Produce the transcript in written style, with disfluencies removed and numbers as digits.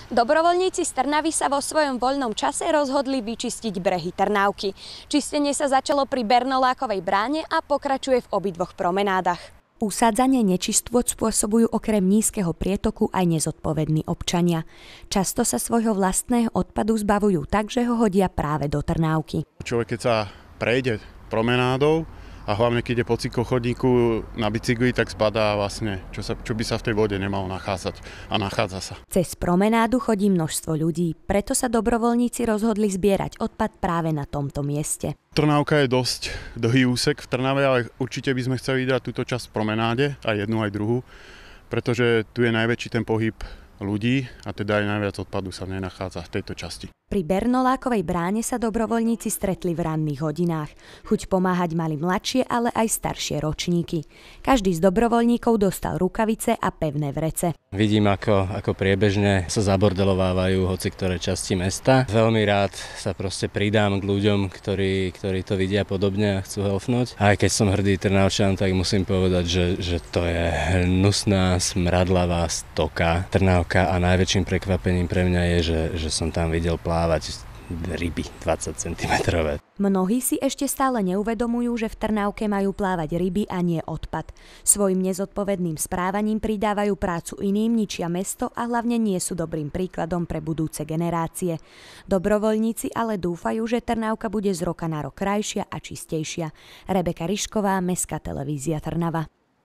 Dobrovoľníci z Trnavy sa vo svojom voľnom čase rozhodli vyčistiť brehy Trnavky. Čistenie sa začalo pri Bernolákovej bráne a pokračuje v obidvoch promenádach. Usádzanie nečistôt spôsobujú okrem nízkeho prietoku aj nezodpovední občania. Často sa svojho vlastného odpadu zbavujú tak, že ho hodia práve do Trnávky. Človek, keď sa prejde promenádou a hlavne keď je po cyklochodníku na bicykli, tak spadá vlastne, čo by sa v tej vode nemalo nachádzať a nachádza sa. Cez promenádu chodí množstvo ľudí, preto sa dobrovoľníci rozhodli zbierať odpad práve na tomto mieste. Trnávka je dosť dlhý úsek v Trnave, ale určite by sme chceli dať túto časť v promenáde, aj jednu, aj druhú, pretože tu je najväčší ten pohyb ľudí a teda aj najviac odpadu sa nenachádza v tejto časti. Pri Bernolákovej bráne sa dobrovoľníci stretli v ranných hodinách. Chuť pomáhať mali mladšie, ale aj staršie ročníky. Každý z dobrovoľníkov dostal rukavice a pevné vrece. Vidím, ako priebežne sa zabordelovávajú hoci ktoré časti mesta. Veľmi rád sa proste pridám k ľuďom, ktorí to vidia podobne a chcú helfnúť. A aj keď som hrdý Trnavčan, tak musím povedať, že to je hnusná, smradlavá stoka. Trnávka a najväčším prekvapením pre mňa je, že som tam videl plávať ryby 20 cm. Mnohí si ešte stále neuvedomujú, že v Trnávke majú plávať ryby a nie odpad. Svojim nezodpovedným správaním pridávajú prácu iným, ničia mesto a hlavne nie sú dobrým príkladom pre budúce generácie. Dobrovoľníci ale dúfajú, že Trnávka bude z roka na rok krajšia a čistejšia. Rebeka Ryšková, Mestská televízia Trnava.